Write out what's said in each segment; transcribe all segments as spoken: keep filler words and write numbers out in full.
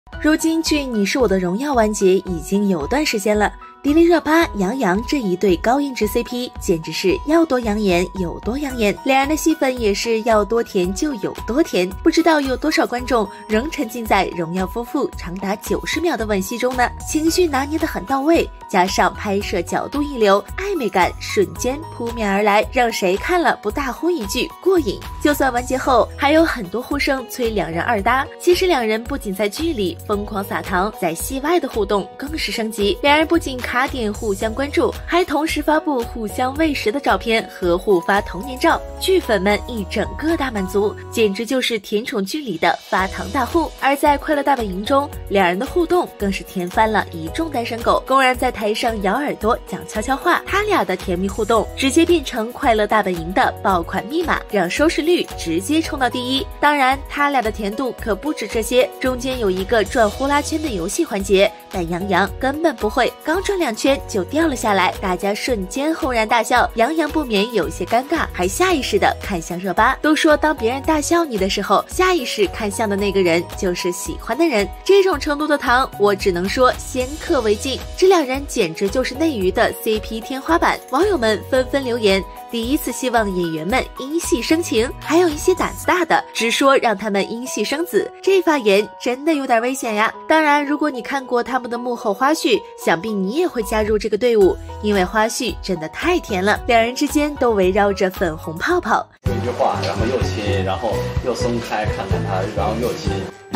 如今距《你是我的荣耀》完结已经有段时间了，迪丽热巴、杨洋这一对高颜值 C P 简直是要多养眼有多养眼，两人的戏份也是要多甜就有多甜。不知道有多少观众仍沉浸在荣耀夫妇长达九十秒的吻戏中呢？情绪拿捏得很到位，加上拍摄角度一流，暧昧感瞬间扑面而来，让谁看了不大呼一句过瘾。就算完结后还有很多呼声催两人二搭，其实两人不仅在剧里疯狂撒糖，在戏外的互动更是升级。两人不仅卡点互相关注，还同时发布互相喂食的照片和互发童年照，剧粉们一整个大满足，简直就是甜宠剧里的发糖大户。而在快乐大本营中，两人的互动更是甜翻了一众单身狗，公然在台上咬耳朵讲悄悄话，他俩的甜蜜互动直接变成快乐大本营的爆款密码，让收视率直接冲到第一。当然他俩的甜度可不止这些，中间有一个转呼啦圈的游戏环节，但杨洋根本不会，刚转两圈就掉了下来，大家瞬间轰然大笑，杨洋不免有些尴尬，还下意识的看向热巴。都说当别人大笑你的时候，下意识看向的那个人就是喜欢的人，这种程度的糖，我只能说先克为敬。这两人简直就是内娱的 C P 天花板，网友们纷纷留言，第一次希望演员们因戏生情，还有一些胆子大的直说让他们因戏生子，这发言真的有点危险呀。当然如果你看过他们的幕后花絮，想必你也会加入这个队伍，因为花絮真的太甜了，两人之间都围绕着粉红泡泡， 说一句话，然后又亲，然后又松开看看他，然后又亲，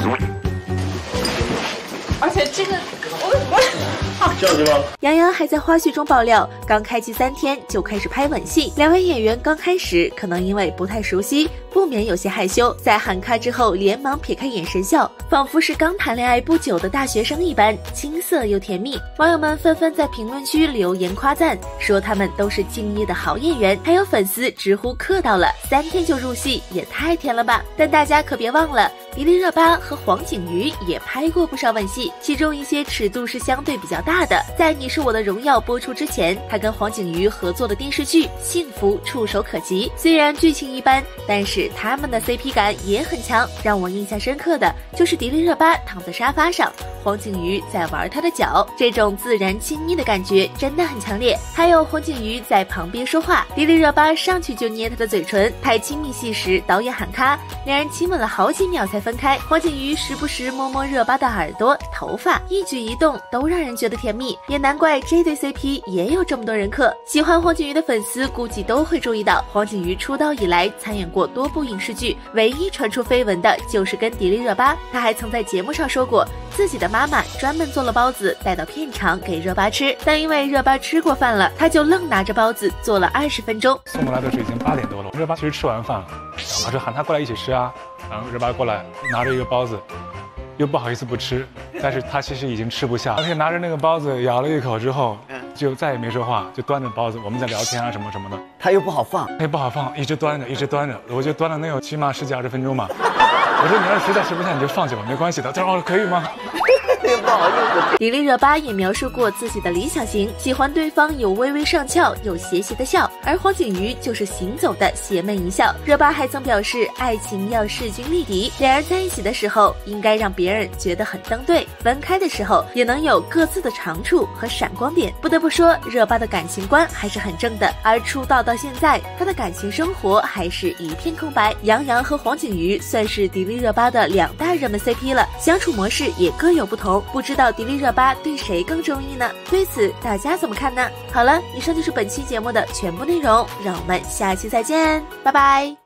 而且这个我我这样子吗？ 杨洋还在花絮中爆料，刚开机三天就开始拍吻戏，两位演员刚开始可能因为不太熟悉，不免有些害羞，在喊卡之后连忙撇开眼神笑，仿佛是刚谈恋爱不久的大学生一般，青涩又甜蜜。网友们纷纷在评论区留言夸赞，说他们都是敬业的好演员，还有粉丝直呼客到了，三天就入戏也太甜了吧。但大家可别忘了，迪丽热巴和黄景瑜也拍过不少吻戏，其中一些尺度是相对比较大的。在《你是我的荣耀》播出之前，他跟黄景瑜合作的电视剧《幸福》触手可及，虽然剧情一般，但是他们的 C P 感也很强。让我印象深刻的就是迪丽热巴躺在沙发上，黄景瑜在玩她的脚，这种自然亲昵的感觉真的很强烈。还有黄景瑜在旁边说话，迪丽热巴上去就捏她的嘴唇。拍亲密戏时，导演喊咔，两人亲吻了好几秒才分开。黄景瑜时不时摸摸热巴的耳朵、头发，一举一动都让人觉得甜蜜，也难怪这对 C P 也有这么多人磕。喜欢黄景瑜的粉丝估计都会注意到，黄景瑜出道以来参演过多部影视剧，唯一传出绯闻的就是跟迪丽热巴。他还曾在节目上说过，自己的妈妈专门做了包子带到片场给热巴吃，但因为热巴吃过饭了，他就愣拿着包子做了二十分钟。 送过来的时候已经八点多了，热巴其实吃完饭了，然后说喊他过来一起吃啊，然后热巴过来拿着一个包子，又不好意思不吃，但是他其实已经吃不下，而且拿着那个包子咬了一口之后，就再也没说话，就端着包子，我们在聊天啊什么什么的， 他又不好放， 他又不好放，一直端着，一直端着，我就端了能有起码十几二十分钟吧。我说你要是实在吃不下你就放弃吧，没关系的。他说哦可以吗？ 不好意思。 迪丽热巴也描述过自己的理想型，喜欢对方有微微上翘有邪邪的笑，而黄景瑜就是行走的邪魅一笑。热巴还曾表示，爱情要势均力敌，两人在一起的时候应该让别人觉得很登对，分开的时候也能有各自的长处和闪光点。不得不说，热巴的感情观还是很正的，而出道到现在，她的感情生活还是一片空白。杨洋和黄景瑜算是迪丽热巴的两大热门 C P 了，相处模式也各有不同，不知道迪丽热巴对谁更中意呢？对此大家怎么看呢？好了，以上就是本期节目的全部内容，让我们下期再见，拜拜。